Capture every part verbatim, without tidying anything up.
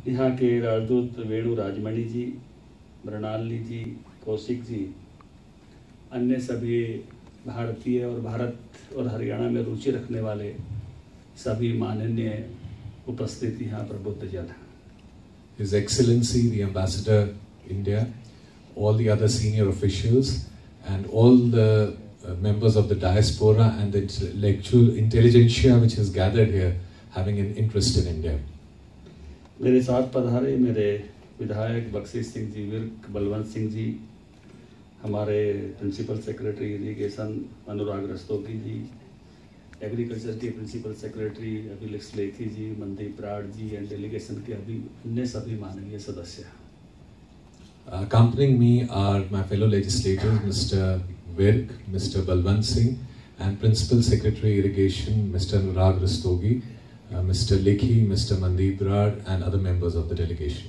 यहाँ के राजदूत वेणु राजमणि जी, मृणालिनी जी, कौशिक जी, अन्य सभी भारतीय और भारत और हरियाणा में रुचि रखने वाले सभी माननीय उपस्थिति यहाँ पर बुद्धजन। His Excellency the Ambassador India, all the other senior officials and all the uh, members of the diaspora and the intellectual intelligentsia which has gathered here having an interest in India. मेरे साथ पधारे मेरे विधायक बख्शी सिंह जी, विर्क बलवंत सिंह जी, हमारे principal secretary irrigation Anurag Rastogi ji, agriculture के principal secretary Abhilekh Lekhi ji, Mandeep Rad ji and delegation के अभी अन्य सभी माननीय सदस्य। Accompanying me are my fellow legislators, Mister Virk, Mister Balwant Singh, and Principal Secretary Irrigation, Mister Anurag Rastogi, uh, Mister Lekhi, Mister Mandeep Rad, and other members of the delegation.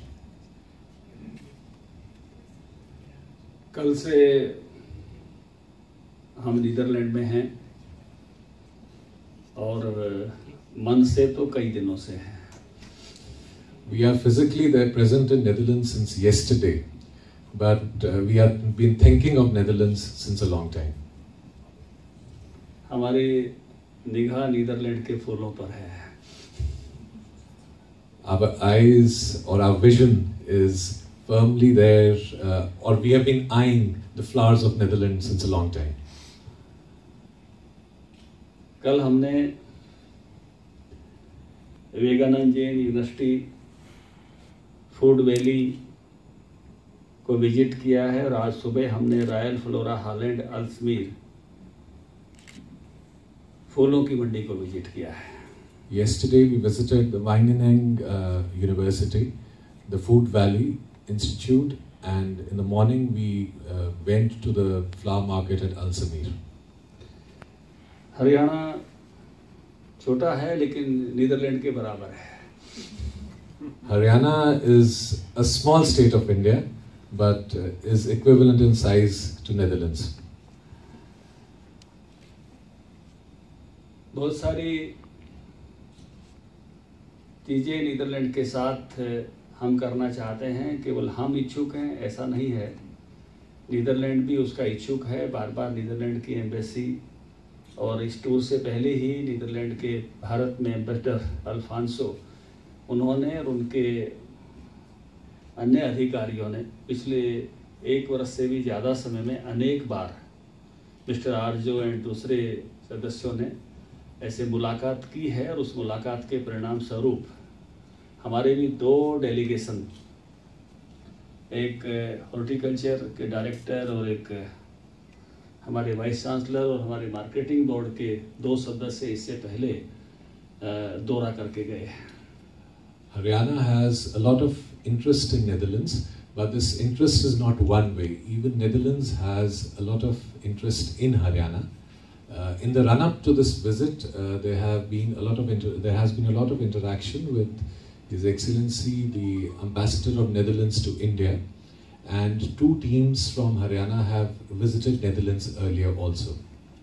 कल से हम Netherlands में हैं और मन से तो कई दिनों से हैं। We are physically there present in Netherlands since yesterday, but uh, we have been thinking of Netherlands since a long time. हमारी निगाह नीदरलैंड के फूलों पर है। Our eyes or our vision is firmly there, uh, or we have been eyeing the flowers of Netherlands since a long time. कल हमने Vivekanand Jain university food valley को visit किया है और आज सुबह हमने रॉयल फ्लोरा हॉलैंड अल्समीर फूलों की मंडी को विजिट किया है। Yesterday we visited the Wageningen uh, University, the Food Valley Institute, and in the morning we uh, went to the flower market at Alsamir. Haryana छोटा है लेकिन नीदरलैंड के बराबर है। Haryana is a small state of India, but uh, is equivalent in size to Netherlands. बहुत सारी चीज़ें Netherlands के साथ हम करना चाहते हैं, केवल हम इच्छुक हैं ऐसा नहीं है, नीदरलैंड भी उसका इच्छुक है। बार बार नीदरलैंड की एम्बेसी और इस टूर से पहले ही नीदरलैंड के भारत में एम्बेसडर अल्फांसो उन्होंने और उनके अन्य अधिकारियों ने पिछले एक वर्ष से भी ज़्यादा समय में अनेक बार मिस्टर आरजो एंड दूसरे सदस्यों ने ऐसे मुलाकात की है और उस मुलाकात के परिणाम स्वरूप हमारे भी दो डेलीगेशन, एक हॉर्टिकल्चर के डायरेक्टर और एक हमारे वाइस चांसलर और हमारे मार्केटिंग बोर्ड के दो सदस्य इससे पहले दौरा करके गए हैं। Haryana has a lot of interest in Netherlands, but this interest is not one way. Even Netherlands has a lot of interest in Haryana. Uh, in the run-up to this visit, uh, there have been a lot of inter there has been a lot of interaction with His Excellency the Ambassador of Netherlands to India, and two teams from Haryana have visited Netherlands earlier also.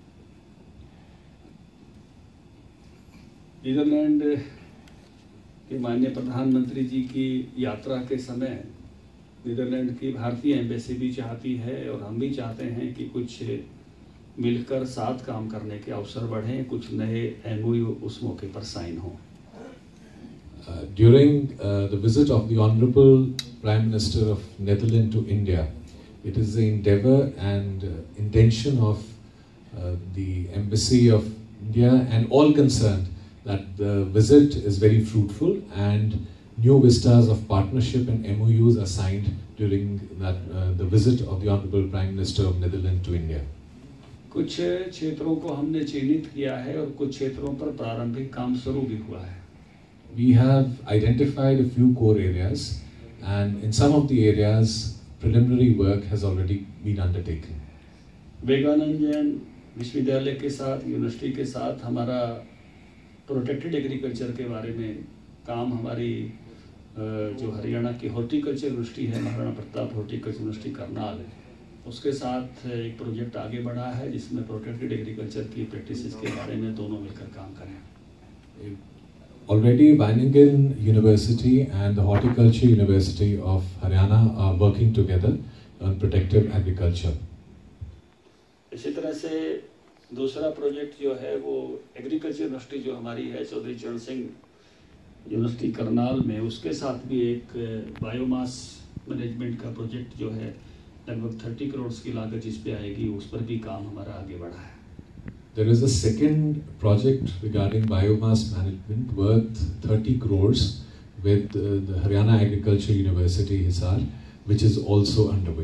Netherland के माननीय प्रधानमंत्री जी की यात्रा के समय Netherlands की भारतीय embassy भी चाहती है और हम भी चाहते हैं कि कुछ मिलकर साथ काम करने के अवसर बढ़ें, कुछ नए एमओयू उस मौके पर साइन हों। Uh, during uh, the visit of the Honorable Prime Minister of Netherlands to India, it is the endeavour and uh, intention of uh, the Embassy of India and all concerned that the visit is very fruitful and new vistas of partnership and M O Us are signed during that, uh, the visit of the Honorable Prime Minister of Netherlands to India. कुछ क्षेत्रों को हमने चिन्हित किया है और कुछ क्षेत्रों पर प्रारंभिक काम शुरू भी हुआ है। We have identified a few core areas, and in some of the areas, preliminary work has already been undertaken. Vivekananda Jain विश्वविद्यालय के साथ, यूनिवर्सिटी के साथ हमारा प्रोटेक्टेड एग्रीकल्चर के बारे में काम, हमारी जो हरियाणा की हॉर्टिकल्चर यूनिवर्सिटी है, महाराणा प्रताप हॉर्टिकल्चर यूनिवर्सिटी करनाल, उसके साथ एक प्रोजेक्ट आगे बढ़ा है जिसमें प्रोटेक्टेड एग्रीकल्चर की प्रैक्टिसेस के बारे में दोनों मिलकर काम करें। already Wageningen University and the Horticulture University of Haryana are working together on protective agriculture. इसी तरह से दूसरा प्रोजेक्ट जो है वो एग्रीकल्चर यूनिवर्सिटी जो हमारी है चौधरी चरण सिंह यूनिवर्सिटी करनाल में, उसके साथ भी एक बायोमास मैनेजमेंट का प्रोजेक्ट जो है लगभग थर्टी करोड़ की लागत जिस पे आएगी, उस पर भी काम हमारा आगे बढ़ा है. There is a second project regarding biomass management worth thirty crores with uh, the Haryana Agriculture University Hisar, which is also underway.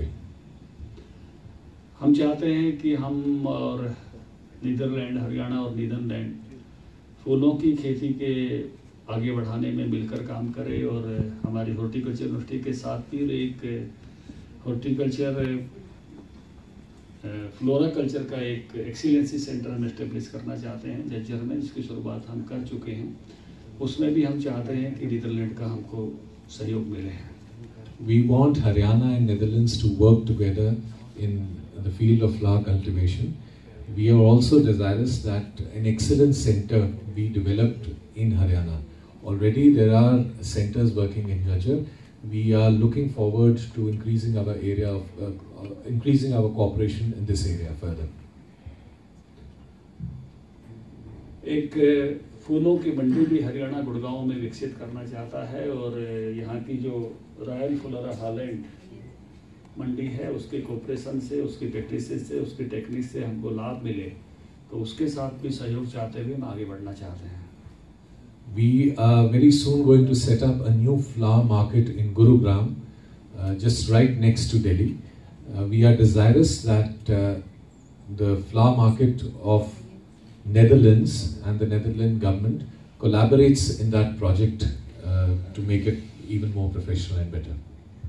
हम चाहते हैं कि हम और नीदरलैंड, हरियाणा और नीदरलैंड फूलों की खेती के आगे बढ़ाने में मिलकर काम करें और हमारी हॉर्टिकल्चर यूनिवर्सिटी के साथ भी एक हॉर्टिकल्चर फ्लोरा कल्चर का एक एक्सीलेंसी सेंटर हम एस्टेब्लिश करना चाहते हैं जज्जर में, जिसकी शुरुआत हम कर चुके हैं. उसमें भी हम चाहते हैं कि नीदरलैंड का हमको सहयोग मिले. We want Haryana and Netherlands to work together in the field of flower cultivation. We are also desirous that an excellence center be developed in Haryana. Already there are centers working in Jajjar. We are looking forward to increasing our area of uh, uh, increasing our cooperation in this area further. एक फूलों की मंडी भी हरियाणा गुड़गांव में विकसित करना चाहता है और यहाँ की जो रॉयल फ्लोरा हॉलैंड मंडी है उसके कोऑपरेशन से, उसकी प्रैक्टिसेस से, उसकी टेक्निक से हमको लाभ मिले, तो उसके साथ भी सहयोग चाहते हुए हम आगे बढ़ना चाहते हैं. We are very soon going to set up a new flower market in Gurugram, uh, just right next to Delhi. Uh, we are desirous that uh, the flower market of Netherlands and the Netherlands government collaborates in that project uh, to make it even more professional and better.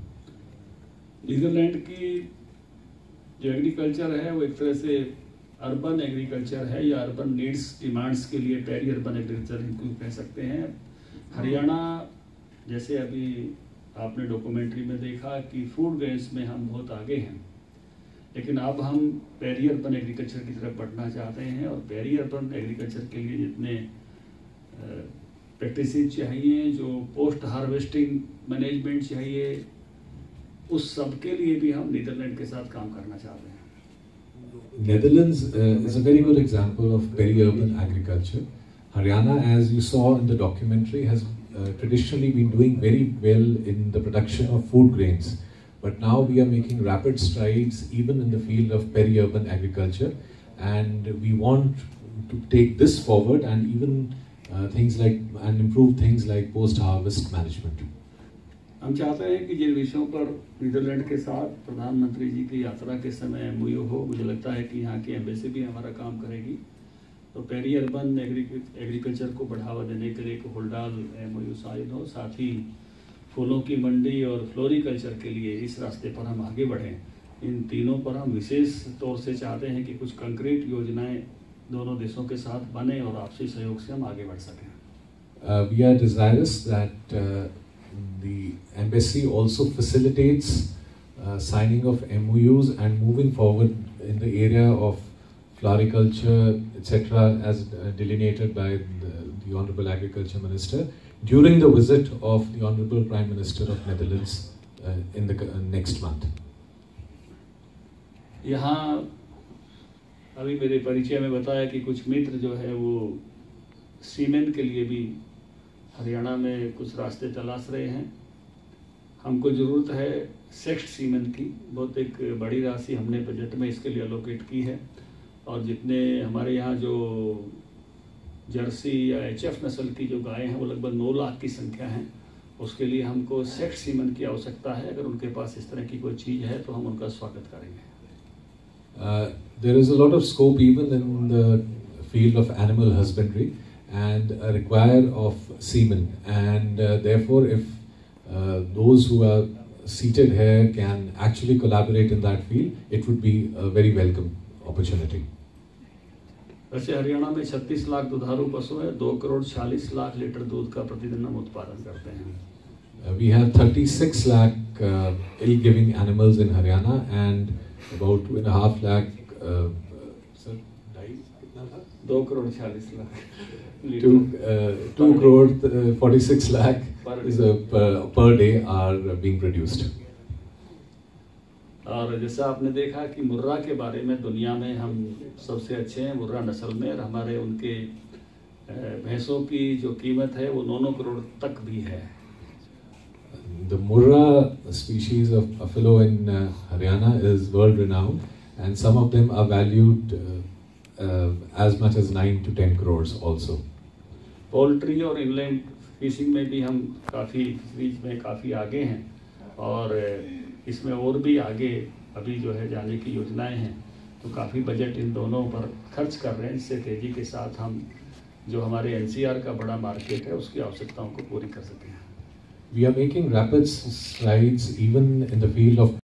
Netherland की जो agriculture है वो एक तरह से urban agriculture है या urban needs demands के लिए पेरी अर्बन एग्रीकल्चर इनको कह सकते हैं. हरियाणा जैसे अभी आपने डॉक्यूमेंट्री में देखा कि फूड ग्रेन्स में हम बहुत आगे हैं, लेकिन अब हम पेरी अर्बन एग्रीकल्चर की तरफ बढ़ना चाहते हैं और पेरी अर्बन एग्रीकल्चर के लिए जितने प्रैक्टिसेस चाहिए, जो पोस्ट हार्वेस्टिंग मैनेजमेंट चाहिए, उस सब के लिए भी हम नीदरलैंड के साथ काम करना चाहते हैं. Netherlands uh, is a very good example of peri-urban agriculture. Haryana, as you saw in the documentary, has uh, traditionally been doing very well in the production of food grains. But now we are making rapid strides even in the field of peri-urban agriculture, and we want to take this forward and even uh, things like and improve things like post-harvest management. हम चाहते हैं कि जिन विषयों पर Netherlands के साथ प्रधानमंत्री जी की यात्रा के समय एमओयू हो, मुझे लगता है कि यहाँ की एम्बेसी भी हमारा काम करेगी. तो पेरी अर्बन एग्रीकल्चर को बढ़ावा देने के लिए एक होल्डाल एमओयू साइन हो, साथ ही फूलों की मंडी और फ्लोरिकल्चर के लिए इस रास्ते पर हम आगे बढ़ें. इन तीनों पर हम विशेष तौर से चाहते हैं कि कुछ कंक्रीट योजनाएं दोनों देशों के साथ बने और आपसी सहयोग से हम आगे बढ़ सकें. Uh, we are desirous that uh, the embassy also facilitates uh, signing of M O Us and moving forward in the area of floriculture, et cetera, as uh, delineated by the, the Honourable Agriculture Minister during the visit of the Honourable Prime Minister of Netherlands uh, in the uh, next month. यहाँ अभी मेरे परिचय में बताया कि कुछ मित्र जो है वो सीमेंट के लिए भी हरियाणा में कुछ रास्ते तलाश रहे हैं. हमको ज़रूरत है सेक्स्ड सीमेंट की. बहुत एक बड़ी राशि हमने बजट में इसके लिए एलोकेट की है और जितने हमारे यहाँ जो जर्सी या एचएफ नस्ल की जो गायें हैं वो लगभग नौ लाख की संख्या है. उसके लिए हमको सेक्स्ड सीमेंट की आवश्यकता है. अगर उनके पास इस तरह की कोई चीज़ है तो हम उनका स्वागत करेंगे. Uh, there is a lot of scope even in the field of animal husbandry and a require of semen, and uh, therefore if uh, those who are seated here can actually collaborate in that field, it would be a very welcome opportunity. वैसे हरियाणा में छत्तीस लाख दुधारू पशु है. दो करोड़ छियालीस lakh litre दूध का प्रतिदिन हम उत्पादन करते हैं. Uh, we have thirty-six lakh uh, ill-giving animals in Haryana and about two and a half lakh. Uh, sir, दो करोड़ छियालीस lakh Two, uh, two crore uh, forty-six lakh is a per, per day are being produced. और जैसा आपने देखा कि मुर्रा के बारे में दुनिया में हम सबसे अच्छे हैं मुर्रा नस्ल में, और हमारे उनके भैंसों की जो कीमत है वो नौ नौ करोड़ तक भी है. The Murra species of buffalo in uh, Haryana is world renowned, and some of them are valued uh, uh, as much as nine to ten crores also. Poultry और इनलैंड फिशिंग में भी हम काफ़ी फिश में काफ़ी आगे हैं, और इसमें और भी आगे अभी जो है जाने की योजनाएं हैं. तो काफ़ी बजट इन दोनों पर खर्च कर रहे हैं, इससे तेज़ी के साथ हम जो हमारे एनसीआर का बड़ा मार्केट है उसकी आवश्यकताओं को पूरी कर सकें. We are making rapid strides even in the field of